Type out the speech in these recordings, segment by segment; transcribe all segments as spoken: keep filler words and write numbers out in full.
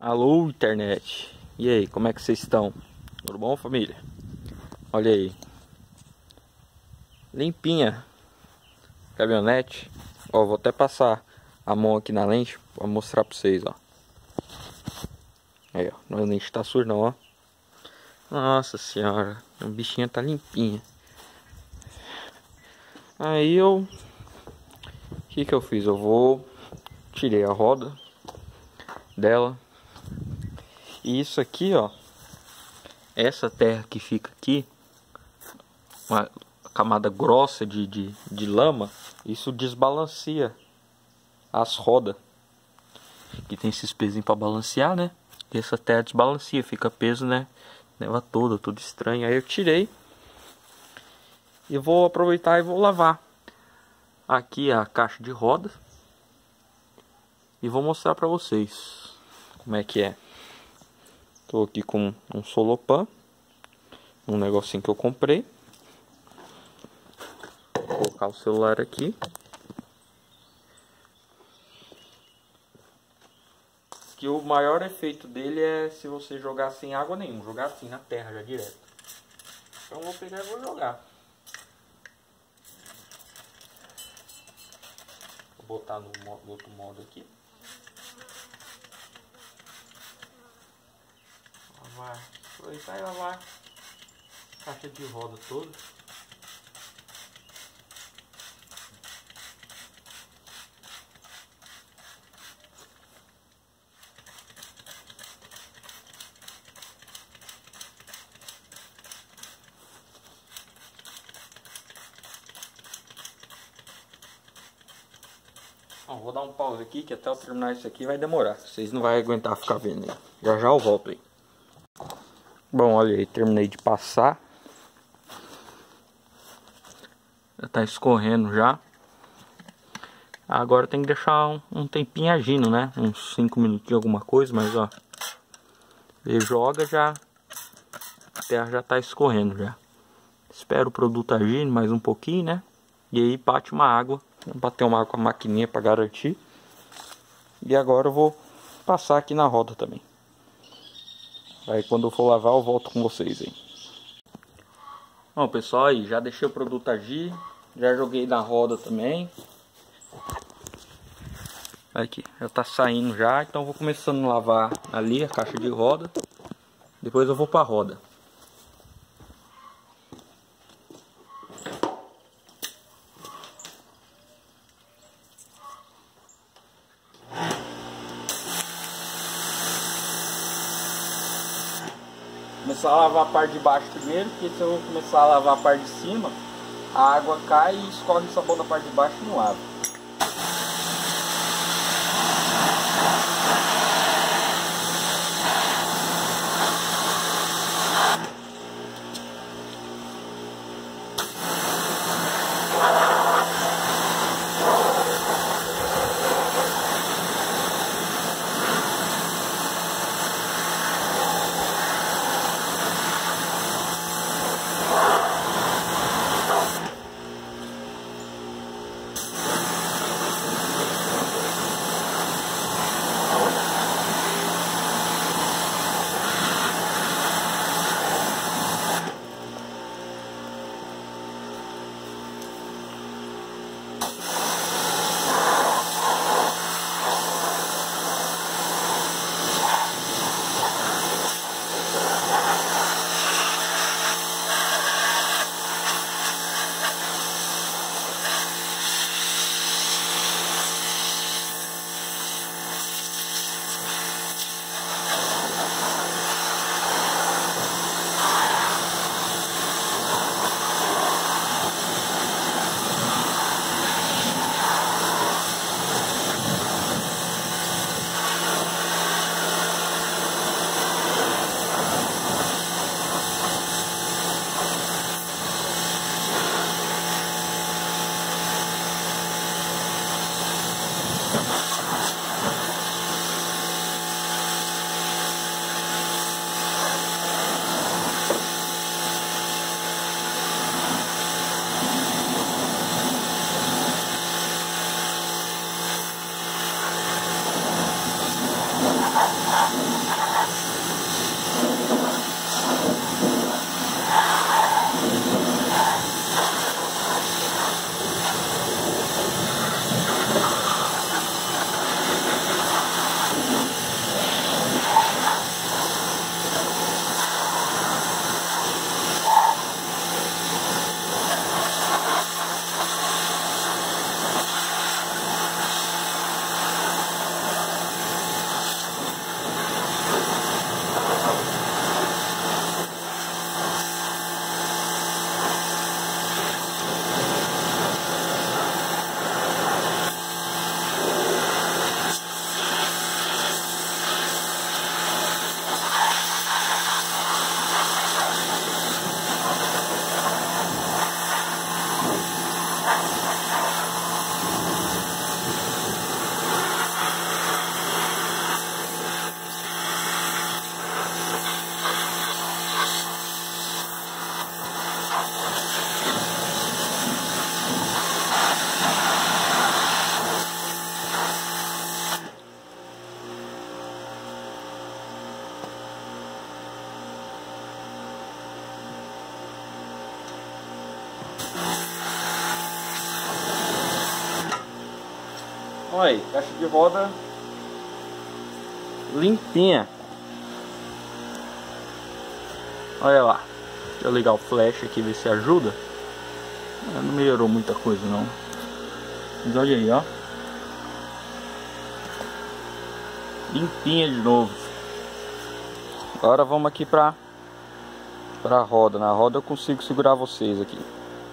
Alô, internet. E aí, como é que vocês estão? Tudo bom, família? Olha aí. Limpinha. Caminhonete. Ó, vou até passar a mão aqui na lente pra mostrar pra vocês, ó. Aí, ó. Não, a lente tá suja não, ó. Nossa senhora. A bichinha tá limpinha. Aí eu... O que que eu fiz? Eu vou... Tirei a roda dela. E isso aqui, ó. Essa terra que fica aqui, uma camada grossa de, de, de lama, isso desbalanceia as rodas. Aqui tem esses pezinhos para balancear, né? E essa terra desbalanceia, fica peso, né? Leva toda, tudo estranho. Aí eu tirei. E vou aproveitar e vou lavar aqui a caixa de rodas. E vou mostrar para vocês como é que é. Tô aqui com um Solopan, um negocinho que eu comprei. Vou colocar o celular aqui. Que o maior efeito dele é se você jogar sem água nenhuma, jogar assim na terra já direto. Então eu vou pegar e vou jogar. Vou botar no, no outro modo aqui. Lavar, aproveitar e lavar a caixa de roda toda. Bom, vou dar um pause aqui que até eu terminar isso aqui vai demorar. Vocês não vão aguentar ficar vendo aí. Já já eu volto aí. Bom, olha aí, terminei de passar. Já tá escorrendo já. Agora tem que deixar um, um tempinho agindo, né? Uns cinco minutinhos, alguma coisa, mas ó. Ele joga já. A terra já tá escorrendo já. Espero o produto agir mais um pouquinho, né? E aí bate uma água. Vou bater uma água com a maquininha para garantir. E agora eu vou passar aqui na roda também. Aí quando eu for lavar eu volto com vocês aí. Bom pessoal, aí já deixei o produto agir. Já joguei na roda também. Aqui, já tá saindo já. Então eu vou começando a lavar ali a caixa de roda. Depois eu vou para a roda. Começar a lavar a parte de baixo primeiro, porque se eu começar a lavar a parte de cima, a água cai e escorre o sabão da parte de baixo e não lava. Olha aí, caixa de roda limpinha. Olha lá. Deixa eu ligar o flash aqui, ver se ajuda. Não melhorou muita coisa não. Mas olha aí, ó. Limpinha de novo. Agora vamos aqui pra, pra roda. Na roda eu consigo segurar vocês aqui.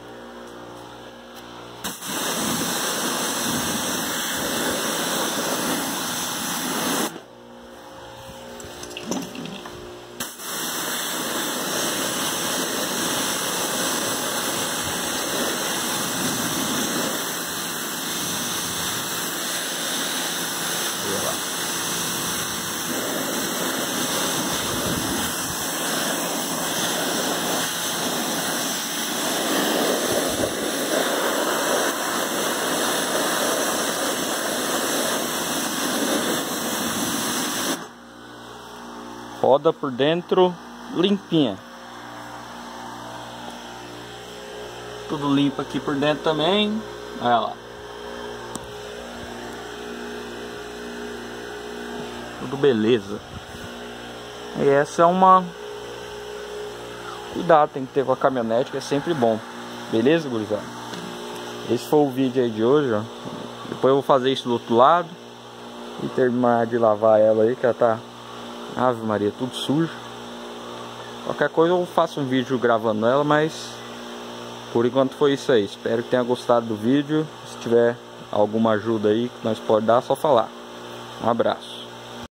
Roda por dentro limpinha. Tudo limpo aqui por dentro também. Olha lá. Tudo beleza. E essa é uma... Cuidado, tem que ter com a caminhonete, que é sempre bom. Beleza, gurizada? Esse foi o vídeo aí de hoje, ó. Depois eu vou fazer isso do outro lado e terminar de lavar ela aí, que ela tá... Ave Maria, tudo sujo. Qualquer coisa eu faço um vídeo gravando ela, mas por enquanto foi isso aí. Espero que tenha gostado do vídeo. Se tiver alguma ajuda aí que nós podemos dar, é só falar. Um abraço.